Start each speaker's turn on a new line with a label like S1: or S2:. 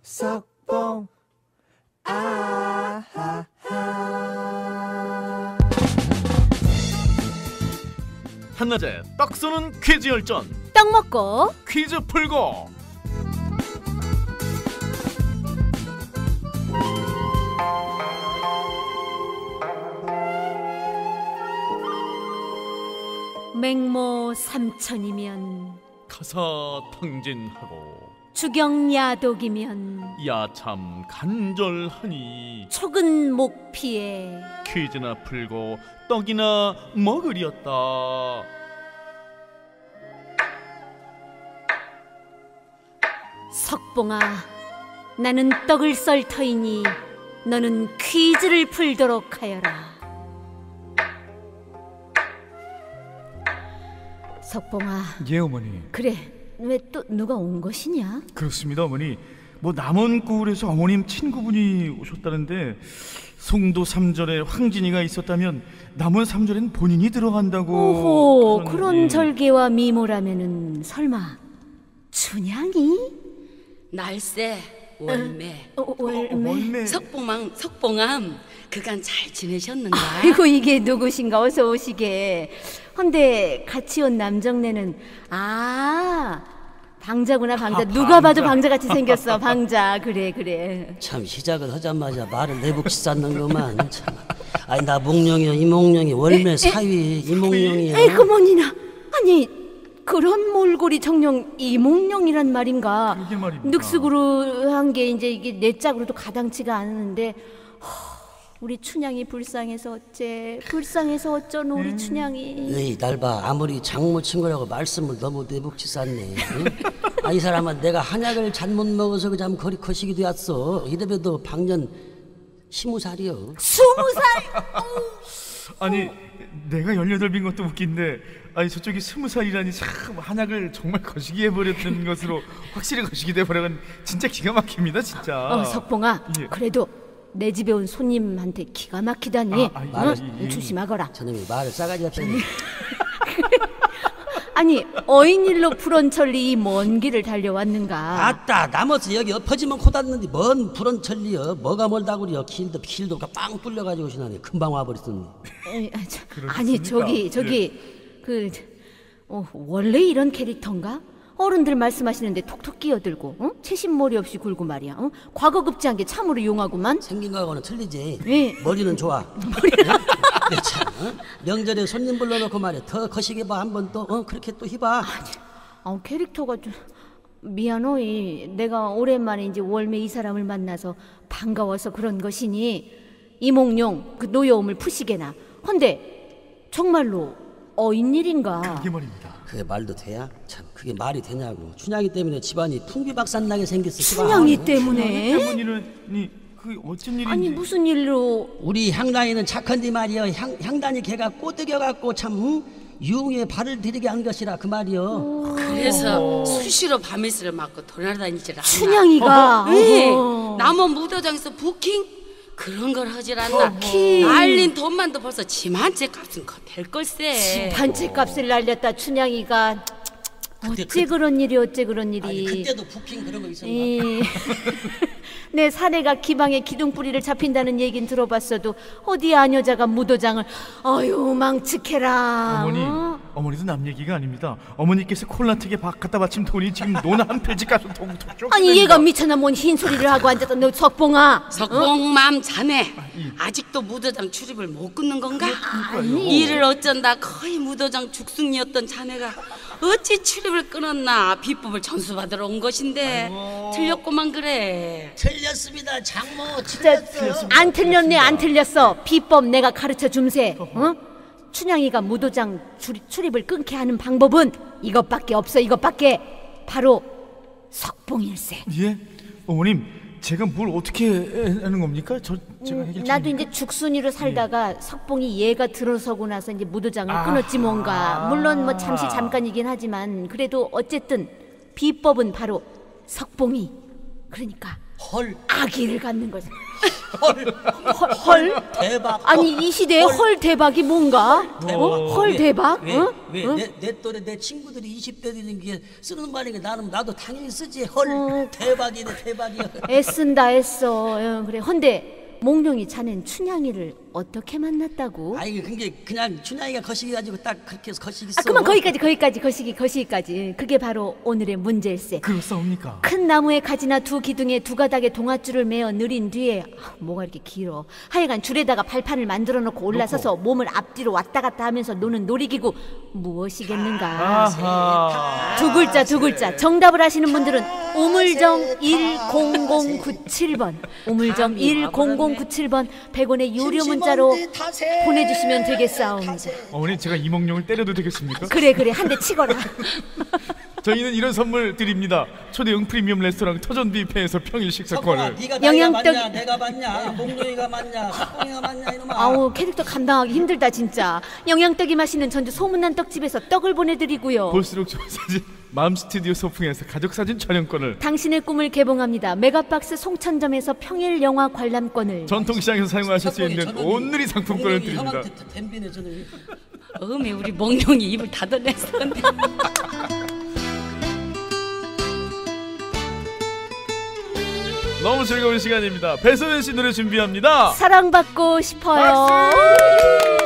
S1: 석봉 아하하.
S2: 한낮에 떡 쏘는 퀴즈 열전.
S3: 떡 먹고
S2: 퀴즈 풀고.
S3: 맹모 삼천이면
S2: 가사 탕진하고
S3: 주경야독이면
S2: 야참 간절하니
S3: 촉은 목피에
S2: 퀴즈나 풀고 떡이나 먹으렸다.
S3: 석봉아, 나는 떡을 썰 터이니 너는 퀴즈를 풀도록 하여라. 석봉아.
S1: 예, 어머니.
S3: 그래, 왜 또 누가 온 것이냐?
S1: 그렇습니다, 어머니. 뭐 남원 굴에서 어머님 친구분이 오셨다는데 송도 삼절에 황진이가 있었다면 남원 삼절엔 본인이 들어간다고.
S3: 오호, 그런 절개와 미모라면은 설마 춘향이?
S4: 날새 월매
S3: 월매.
S4: 석봉암 그간 잘 지내셨는가?
S3: 아이고, 이게 누구신가? 어서 오시게. 헌데 같이 온 남정네는 방자구나. 방자. 누가 봐도 방자같이 생겼어. 방자. 그래.
S5: 참 시작을 하자마자 말을 내복시 쌓는구만. 참. 아니 나 몽룡이요, 이몽룡이 월매 사위 이몽룡이요.
S3: 에이, 그머니나. 아니, 그런 몰골이 정녕 이몽룡이란 말인가?
S1: 그게 말입니다.
S3: 늑숙으로 한 게 이제 이게 내 짝으로도 가당치가 않은데 우리 춘향이 불쌍해서 어쩌노 우리 춘향이.
S5: 에이 날봐, 아무리 장모 친구라고 말씀을 너무 내복치 쌓네. 응? 이 사람은 내가 한약을 잘못 먹어서 그냥 거리 거시기 되었어. 이래봬도 방년 20살이요.
S3: 20살?
S1: 아니 내가 18인 것도 웃긴데 아니 저쪽이 20살이라니 참 한약을 정말 거시기 해버렸던 것으로 확실히 거시기 돼버려간 진짜 기가 막힙니다 진짜.
S3: 석봉아.
S1: 예.
S3: 그래도 내 집에 온 손님한테 기가 막히다니. 조심하거라.
S5: 저놈이 말을 싸가지 같다니.
S3: 아니, 어인일로 불원천리 이 먼 길을 달려왔는가?
S5: 아따, 남어서 여기 엎어지면 코 닿는데 뭔 불원천리여. 뭐가 멀다구려. 길도 빵 뚫려가지고 오시나니 금방 와버렸더니.
S3: 아니 저기 원래 이런 캐릭터인가? 어른들 말씀하시는데 톡톡 끼어들고 채신머리 없이 굴고 말이야. 과거급제한 게 참으로 용하구만.
S5: 생긴 거하고는 틀리지.
S3: 예.
S5: 머리는 좋아. 네, 참, 명절에 손님 불러놓고 말이야. 더 거시게 봐. 한번 또 그렇게 또 해봐.
S3: 캐릭터가 좀 미안해. 내가 오랜만에 이제 월매 이 사람을 만나서 반가워서 그런 것이니 이몽룡 그 노여움을 푸시게나. 헌데 정말로 어인일인가?
S1: 그게 말입니다.
S5: 그게 말도 돼야? 참 그게 말이 되냐고. 춘향이 때문에 집안이 풍비박산나게 생겼어.
S3: 춘향이 때문에?
S1: 때문이라니 그 어쩐 일인지.
S3: 아니 무슨 일로?
S5: 우리 향단이는 착한데 말이여. 향단이 걔가 꼬드겨갖고 참 유흥에 발을 들이게 한 것이라 그 말이여.
S4: 그래서 수시로 밤이슬을 맞고 돌아다니질 않나?
S3: 춘향이가?
S4: 네. 남원 무도장에서 부킹? 그런 걸 하질 않나? 날린 돈만도 벌써 집 한 채 값은 될 걸세.
S3: 집 한 채 값을 날렸다 춘향이가. 어째 그런 일이.
S5: 아니 그때도 부킹 그런 거 있었나?
S3: 내 사내가 기방에 기둥뿌리를 잡힌다는 얘긴 들어봤어도 어디 아녀자가 무도장을. 어휴 망측해라.
S1: 어머니도 남 얘기가 아닙니다. 어머니께서 콜라텍에 갖다 바친 돈이 지금 노나 한 폐지 값을 동동.
S3: 아니 얘가 미쳤나 뭔 흰소리를 하고 앉았다. 너 석봉아.
S4: 석봉맘 자네 아직도 무도장 출입을 못 끊는 건가? 일을 어쩐다 거의 무도장 죽순이었던 자네가 어찌 출입을 끊었나? 비법을 전수받으러 온 것인데. 틀렸구만. 그래
S5: 틀렸습니다. 장모
S3: 틀렸어. 안 틀렸네. 안 틀렸어. 비법 내가 가르쳐 줌세. 춘향이가 무도장 출입을 끊게 하는 방법은 이것밖에 없어. 이것밖에. 바로 석봉일세.
S1: 예? 어머님 제가 뭘 어떻게 하는 겁니까? 제가 해결.
S3: 나도 이제 죽순이로 살다가 석봉이 얘가 들어서고 나서 이제 무도장을 끊었지 뭔가. 물론 뭐 잠깐이긴 하지만 그래도 어쨌든 비법은 바로 석봉이. 그러니까
S5: 헐.
S3: 아기를 갖는 거지. 헐?
S5: 대박.
S3: 아니 이 시대에 헐 대박이 뭔가? 헐 대박?
S5: 내 또래 내 친구들이 20대들인 게 쓰는 말이니까 나도 당연히 쓰지. 헐 대박이네 대박이야.
S3: 애쓴다 애써. 그래. 헌데 몽룡이 자넨 춘향이를 어떻게 만났다고?
S5: 아이 그게 그냥 춘향이가 거시기 가지고 딱 그렇게 해서 거시기 써.
S3: 그만 거기까지 거시기까지. 그게 바로 오늘의 문제일세.
S1: 그렇사옵니까?
S3: 큰 나무의 가지나 두 기둥에 두 가닥의 동아줄을 매어 느린 뒤에 뭐가 이렇게 길어. 하여간 줄에다가 발판을 만들어 놓고 올라서서 몸을 앞뒤로 왔다 갔다 하면서 노는 놀이기구 무엇이겠는가?
S1: 아하.
S3: 두 글자. 정답을 아시는 분들은 우물정 10097번 우물정 10097번 100원의 유료 문자로 보내주시면 되겠사옵니다.
S1: 어머니 제가 이몽룡을 때려도 되겠습니까?
S3: 그래 한 대 치거라.
S1: 저희는 이런 선물 드립니다. 초대형 프리미엄 레스토랑 터전 뷔페에서 평일 식사권을.
S5: 네가
S3: 영양떡-
S5: 맞냐 내가 맞냐 몽룡이가 맞냐 석봉이가 맞냐 이놈아.
S3: 아우 캐릭터 감당하기 힘들다 진짜. 영양떡이 맛있는 전주 소문난 떡집에서 떡을 보내드리고요.
S1: 볼수록 좋은 사진 맘 스튜디오 소풍에서 가족사진 촬영권을,
S3: 당신의 꿈을 개봉합니다. 메가박스 송천점에서 평일 영화 관람권을,
S1: 전통시장에서 사용하실 수 있는 온누리 상품권을 드립니다.
S5: 형한테 댐비네 저는.
S4: 어메 우리 몽룡이 입을 닫아냈어. 근데.
S1: 너무 즐거운 시간입니다. 배소연 씨 노래 준비합니다.
S3: 사랑받고 싶어요.
S1: 박수!